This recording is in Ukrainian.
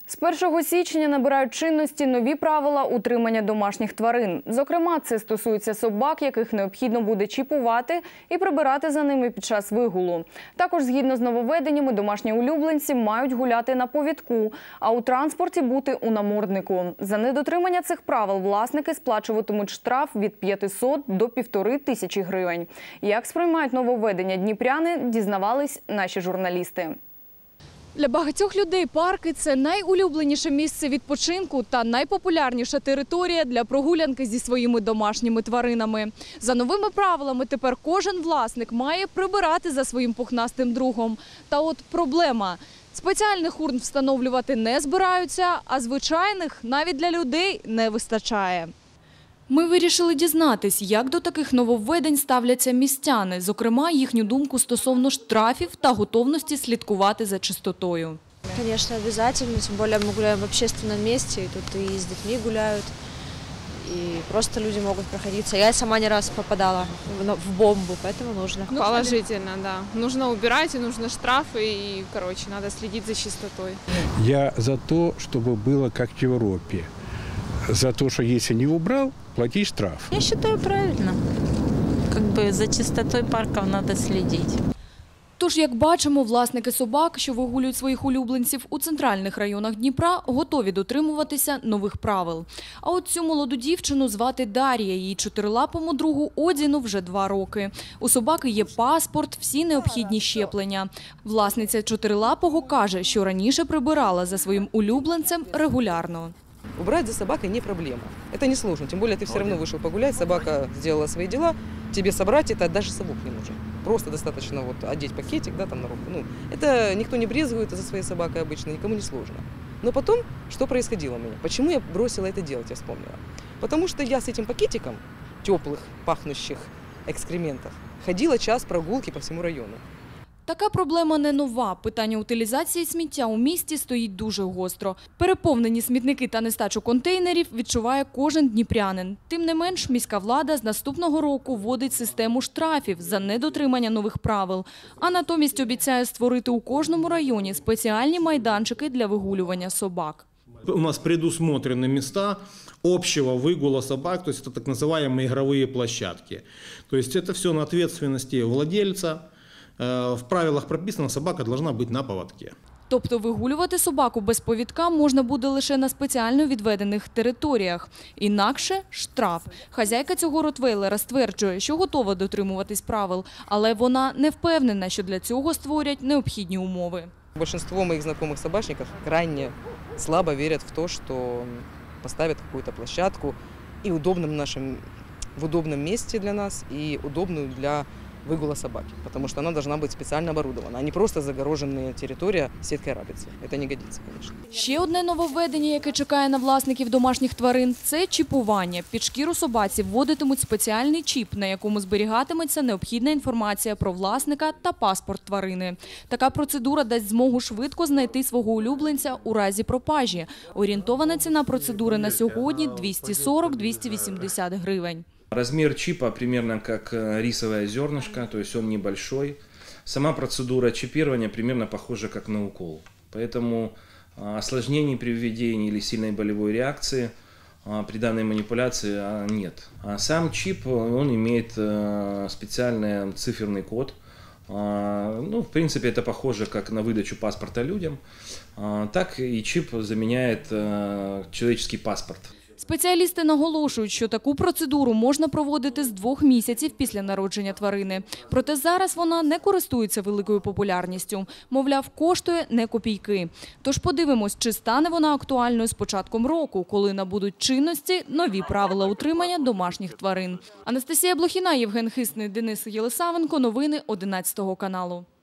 З 1 січня набирають чинності нові правила утримання домашніх тварин. Зокрема, це стосується собак, яких необхідно буде чіпувати і прибирати за ними під час вигулу. Також, згідно з нововведеннями, домашні улюбленці мають гуляти на повідку, а у транспорті бути у наморднику. За недотримання цих правил власники сплачуватимуть штраф від 500 до 1500 гривень. Як сприймають нововведення дніпряни, дізнавались наші журналісти. Для багатьох людей парки – це найулюбленіше місце відпочинку та найпопулярніша територія для прогулянки зі своїми домашніми тваринами. За новими правилами тепер кожен власник має прибирати за своїм пухнастим другом. Та от проблема – спеціальних урн встановлювати не збираються, а звичайних навіть для людей не вистачає. Ми вирішили дізнатись, як до таких нововведень ставляться містяни, зокрема, їхню думку стосовно штрафів та готовності слідкувати за чистотою. Конечно, обязательно, тем более мы гуляем в общественном месте, и тут и с детьми гуляют, и просто люди могут проходиться. Я сама не раз попадала в бомбу, поэтому нужно. Положительно, да. Нужно убирать, и нужно штрафы, и, короче, надо следить за чистотой. Я за то, чтобы было как в Европе. За то, что если не убрал, плати штраф. Я считаю, правильно. Как бы за чистотой парков надо следить. Тож, як бачимо, власники собак, що вигулюють своїх улюбленців у центральних районах Дніпра, готові дотримуватися нових правил. А от цю молоду дівчину звати Дар'я, її чотирилапому другу Одіну вже 2 роки. У собаки є паспорт, всі необхідні щеплення. Власниця чотирилапого каже, що раніше прибирала за своїм улюбленцем регулярно. Убрать за собакой не проблема. Это не сложно. Тем более ты все равно вышел погулять, собака сделала свои дела. Тебе собрать это даже совок не нужен. Просто достаточно вот одеть пакетик, да, там на руку. Ну, это никто не брезгует за своей собакой обычно, никому не сложно. Но потом, что происходило у меня? Почему я бросила это делать, я вспомнила. Потому что я с этим пакетиком теплых, пахнущих экскрементов ходила час прогулки по всему району. Така проблема не нова. Питання утилізації сміття у місті стоїть дуже гостро. Переповнені смітники та нестачу контейнерів відчуває кожен дніпрянин. Тим не менш, міська влада з наступного року вводить систему штрафів за недотримання нових правил. А натомість обіцяє створити у кожному районі спеціальні майданчики для вигулювання собак. У нас предусмотрены места общего выгула собак, то есть это так называемые игровые площадки. То есть это все на ответственности владельца. В правилах прописано, собака должна быть на поводке. Тобто вигулювати собаку без повідка можна буде лише на спеціально відведених територіях. Інакше – штраф. Хазяйка цього ротвейлера стверджує, що готова дотримуватись правил, але вона не впевнена, що для цього створять необхідні умови. Большинство моих знакомых собачников крайне слабо верят в то, что поставят какую-то площадку и в удобном месте для нас, и удобную для выгула собаки, потому что она должна быть специально оборудована, а не просто загороженная территория сеткой рабицы. Это не годится, конечно. Ще одне нововведення, яке чекає на власників домашніх тварин – це чіпування. Під шкіру собаці вводитимуть спеціальний чіп, на якому зберігатиметься необхідна інформація про власника та паспорт тварини. Така процедура дасть змогу швидко знайти свого улюбленця у разі пропажі. Орієнтована ціна процедури на сьогодні – 240-280 гривень. Размер чипа примерно как рисовое зернышко, то есть он небольшой. Сама процедура чипирования примерно похожа как на укол. Поэтому осложнений при введении или сильной болевой реакции при данной манипуляции нет. А сам чип, он имеет специальный циферный код. Ну, в принципе, это похоже как на выдачу паспорта людям, так и чип заменяет человеческий паспорт. Спеціалісти наголошують, що таку процедуру можна проводити з 2 місяців після народження тварини. Проте зараз вона не користується великою популярністю. Мовляв, коштує не копійки. Тож подивимось, чи стане вона актуальною з початком року, коли набудуть чинності нові правила утримання домашніх тварин. Анастасія Блохіна, Євген Хисний, Денис Єлисавенко. Новини 11 каналу.